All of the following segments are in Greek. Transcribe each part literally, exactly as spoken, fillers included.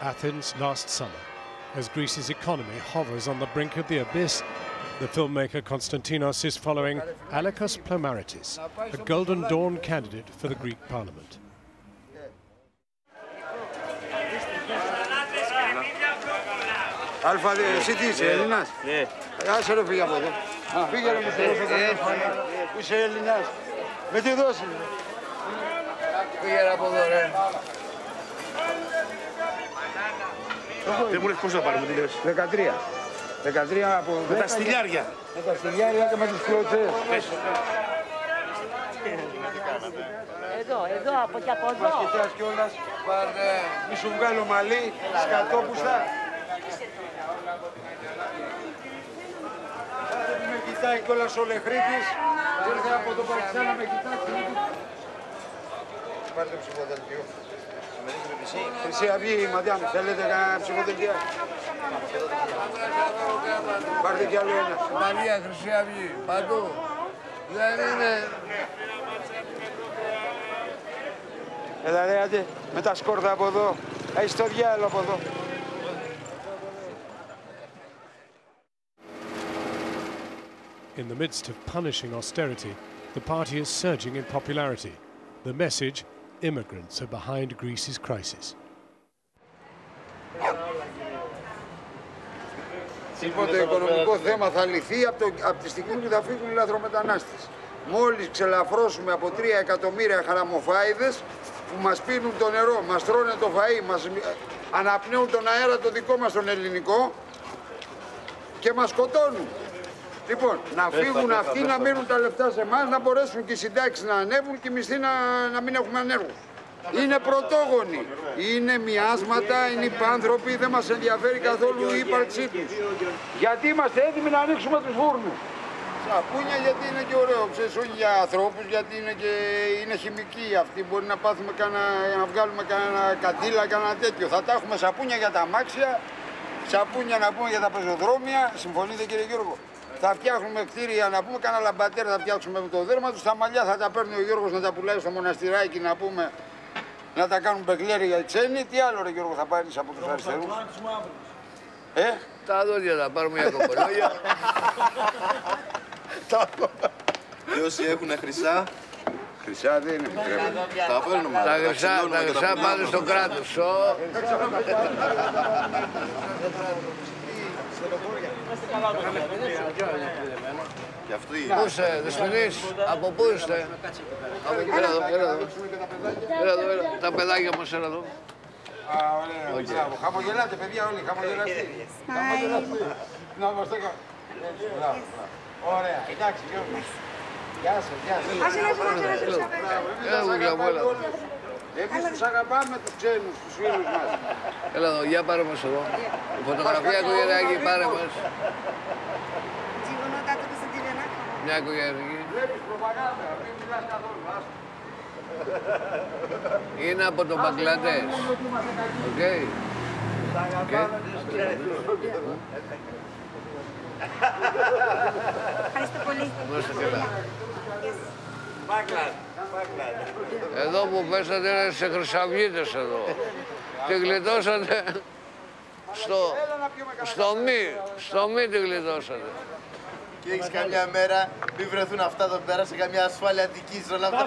Athens last summer, as Greece's economy hovers on the brink of the abyss, the filmmaker Konstantinos is following Alekos Ploumaritis, a Golden Dawn candidate for the Greek parliament. Αλφα, εσύ τι είσαι, Έλληνας? Ναι. Άσε ρε φύγε από εδώ. Φύγε ρε μου θέλω που είσαι Έλληνας. Με τη δώση. Φύγε ρε από εδώ ρε. Δεν μου λες πώς να πάρουμε, τι λες? δεκατρία. δεκατρία από... Με τα στυλιάρια. Με τα στυλιάρια και με τις κλωτσές. Εδώ, εδώ, από και από εδώ. Μας κοιτάς κιόλας, πάρε, μη σου βγάλω μαλλί, σκατόπουστα. Με κοιτάει κιόλας ο Λεχρίτης, ήρθε από το Πακιστάν να με κοιτάξει. Πάρε το ψηφοδελτίο. Χρυσή Αυγή, μαντιά μου, θέλετε κανένα ψηφοδελτίο? Πάρτε κι άλλο ένα. Μαλία, Χρυσή Αυγή, παντού. Δεν είναι... Έλα ρε, άντε, με τα σκόρδα από εδώ. Έχεις το διάλογο από εδώ. In the midst of punishing austerity, the party is surging in popularity. The message: immigrants are behind Greece's crisis. Λοιπόν, το οικονομικό θέμα θα λυθεί από, το, από τη στιγμή που θα φύγουν οι λαθρομετανάστες. Μόλις ξελαφρώσουμε από τρία εκατομμύρια χαραμοφάιδες που μας πίνουν το νερό, μας τρώνε το φαΐ, μας αναπνέουν τον αέρα το δικό μας τον ελληνικό και μας σκοτώνουν. Λοιπόν, να φύγουν αυτοί, να μείνουν τα λεφτά σε εμάς, να μπορέσουν και οι συντάξεις να ανέβουν και οι μισθοί να, να μην έχουμε ανέργους. Είναι πρωτόγονοι, είναι μοιάσματα, είναι υπάνθρωποι, δεν μας ενδιαφέρει καθόλου η ύπαρξή τους. Γιατί είμαστε έτοιμοι να ανοίξουμε τους φούρνους. Σαπούνια γιατί είναι και ωραίο, ξέρεις, όχι για ανθρώπους, γιατί είναι και είναι χημικοί αυτοί. Μπορεί να πάθουμε κανένα, να βγάλουμε κανένα καντήλα, κανένα τέτοιο. Θα τα έχουμε σαπούνια για τα αμάξια, σαπούνια να πούμε για τα πεζοδρόμια. Συμφωνείτε κύριε Γιώργο? Θα φτιάχνουμε κτίρια να πούμε, κανένα λαμπατέρ θα φτιάξουμε με το δέρμα τους. Τα μαλλιά θα τα παίρνει ο Γιώργος να τα πουλάει στο μοναστηράκι να πούμε, να τα κάνουν μπεγκλέρι για τσένη. Τι άλλο ρε Γιώργο θα πάρεις από τους αριστερούς? Ε? Τα δόντια θα πάρουμε για κομπολόγια. Και όσοι έχουν χρυσά, χρυσά δεν είναι επιτρέπεται. τα παίρνουμε. Τα χρυσά, τα χρυσά πάνε στο κράτος. Πού είστε, Δεσποινής, από πού είστε? Έλα εδώ, έλα εδώ. Έλα εδώ, έλα. Τα παιδάκια μας, έλα εδώ. Α, ωραία, χαμογελάτε παιδιά όλοι, χαμογελάστε. Χαμογελάστε. Να μας το κάνω. Ωραία, εντάξει Γιώργο. Γεια σας, γεια σας. Έλα εδώ, γεια μου, έλα. Εμείς τους αγαπάμε τους ξένους, τους φίλους μας. Έλα εδώ, για πάρε μας εδώ. Η φωτογραφία οικογενειακή, πάρε μας. Μια οικογενειακή. Βλέπεις προπαγάνδα, μην μιλάς καθόλου. Είναι από το Μπαγκλαντές. Οκ. Ευχαριστώ πολύ. Εδώ που πέσατε είναι σε χρυσαυγίτες εδώ. Τη γλιτώσατε στο, στο μη, στο μη τη γλιτώσατε. Και έχεις καμιά μέρα, μην βρεθούν αυτά εδώ πέρα σε καμιά ασφάλεια Αττικής, όλα αυτά.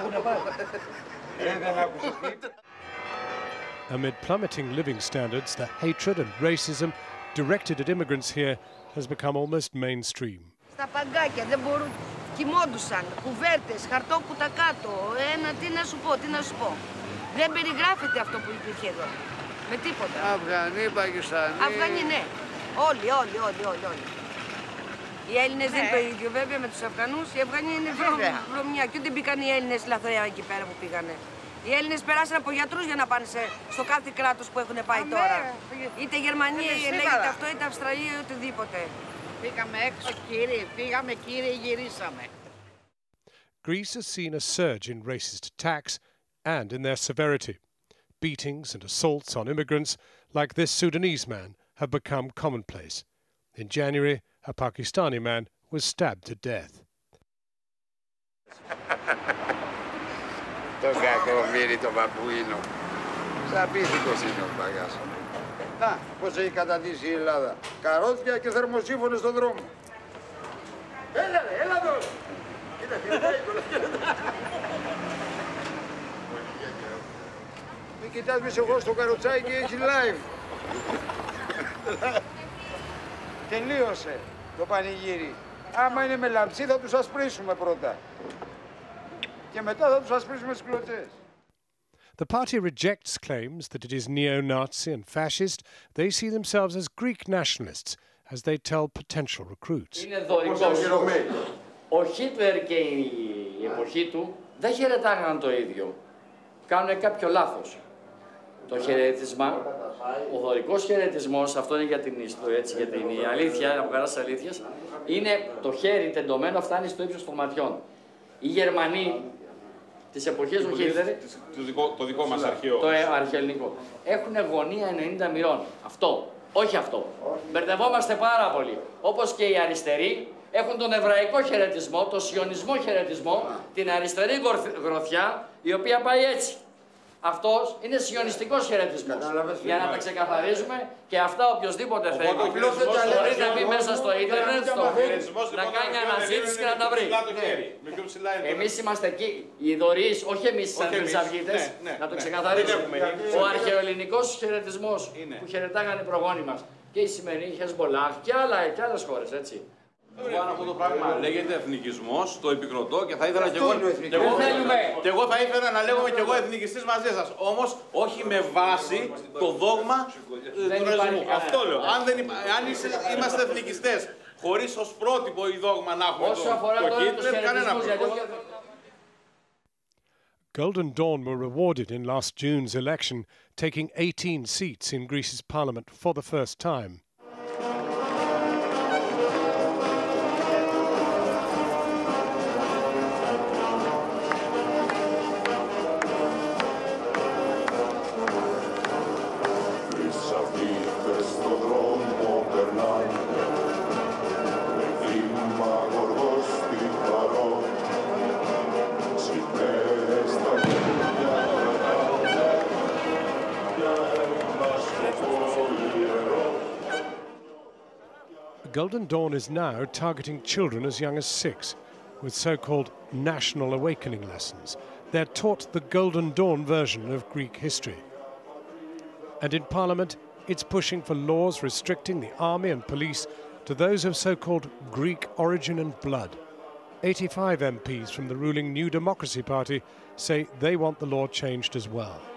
Amid plummeting living standards, the hatred and racism directed at immigrants here has become almost mainstream. Στα παγκάκια δεν μπορούν, κοιμόντουσαν, κουβέρτες, χαρτόκουτα κάτω, ένα, τι να σου πω, τι να σου πω. Δεν περιγράφεται αυτό που υπήρχε εδώ, με τίποτα. Αφγανοί, Πακιστανοί. Αφγανοί, ναι. Όλοι, όλοι, όλοι, όλοι, όλοι. Οι Έλληνες δεν είναι το ίδιο βέβαια με τους Αφγανούς, οι Αφγανοί είναι βρωμιά και ούτε μπήκαν οι Έλληνες λαθρέα εκεί πέρα που πήγανε. Οι Έλληνες περάσαν από γιατρούς για να πάνε σε, στο κάθε κράτος που έχουν πάει τώρα. Είτε Γερμανία, λέγεται αυτό, είτε Αυστραλία, είτε οτιδήποτε. Πήγαμε έξω κύριε, πήγαμε κύριε, γυρίσαμε. Greece has seen a surge in racist attacks and in their severity. Beatings and assaults on immigrants like this Sudanese man have become commonplace. In January, a Pakistani man was stabbed to death. Το κακομοίρι το παππούινο. Σαπίθηκος είναι ο παγάς. Να, πώς έχει καταντήσει η Ελλάδα. Καρότσια και θερμοσύμφωνες στον δρόμο. Έλα ρε, έλα εδώ. Κοίτα, χαιρετάει κιόλας. Μην κοιτάς μες εγώ στο καροτσάκι, έχει live. Τελείωσε το πανηγύρι. Άμα είναι με λαμψί θα τους ασπρίσουμε πρώτα. Και μετά θα τους ασπρίσουμε στις κλωτσές. The party rejects claims that it is neo-Nazi and fascist. They see themselves as Greek nationalists, as they tell potential recruits. Είναι δωρικός. Ο Χίτλερ και η εποχή του δεν χαιρετάγαν το ίδιο. Κάνουν κάποιο λάθος. Το χαιρετισμά, ο δωρικός χαιρετισμός, αυτό είναι για την ιστορία, έτσι, για την αλήθεια, από καράς αλήθειας, είναι το χέρι τεντωμένο, φτάνει στο ύψος των ματιών. Οι Γερμανοί της εποχής του Χίτλερ, το δικό, το δικό μας αρχαίο. Το αρχαιοελληνικό, έχουν γωνία ενενήντα μοιρών. Αυτό, όχι αυτό. Μπερδευόμαστε πάρα πολύ. Όπως και οι αριστεροί έχουν τον εβραϊκό χαιρετισμό, τον σιωνισμό χαιρετισμό, την αριστερή γροθιά, η οποία πάει έτσι. Αυτός είναι σιωνιστικός χαιρετισμός. Για να τα ξεκαθαρίζουμε και αυτά οποιοδήποτε θέλει μπορεί να μπει μέσα στο ίντερνετ, στο Google, να κάνει αναζήτηση και να τα βρει. Εμείς είμαστε εκεί, οι δωρείς, όχι εμείς σαν χρυσαυγίτες, να το ξεκαθαρίσουμε. Ο αρχαιοελληνικός χαιρετισμός που χαιρετάγανε οι προγόνοι μας και η σημερινή η Χεσμολάχ και άλλες χώρες, έτσι. Λοιπόν, αυτό το πράγμα λέγεται εθνικισμός, το επικροτώ και θα ήθελα και εγώ, και εγώ, και εγώ θα ήθελα να λέγομαι και εγώ εθνικιστής μαζί σας. Όμως όχι με βάση το δόγμα του ναζισμού. Αυτό λέω. Αν, δεν, αν είσαι, είμαστε εθνικιστές χωρίς ως πρότυπο ή δόγμα να έχουμε το, το Χίτλερ, κανένα πρόβλημα. Golden Dawn were rewarded in last June's election, taking eighteen seats in Greece's parliament for the first time. Golden Dawn is now targeting children as young as six, with so-called national awakening lessons. They're taught the Golden Dawn version of Greek history. And in Parliament, it's pushing for laws restricting the army and police to those of so-called Greek origin and blood. eighty-five M Ps from the ruling New Democracy Party say they want the law changed as well.